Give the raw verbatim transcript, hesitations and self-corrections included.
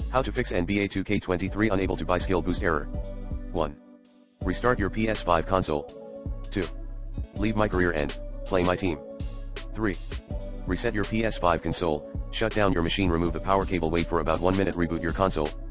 How to fix N B A two K twenty-three unable to buy skill boost error. one. Restart your P S five console. two. Leave my career and play my team. three. Reset your P S five console, shut down your machine, remove the power cable, wait for about one minute, reboot your console.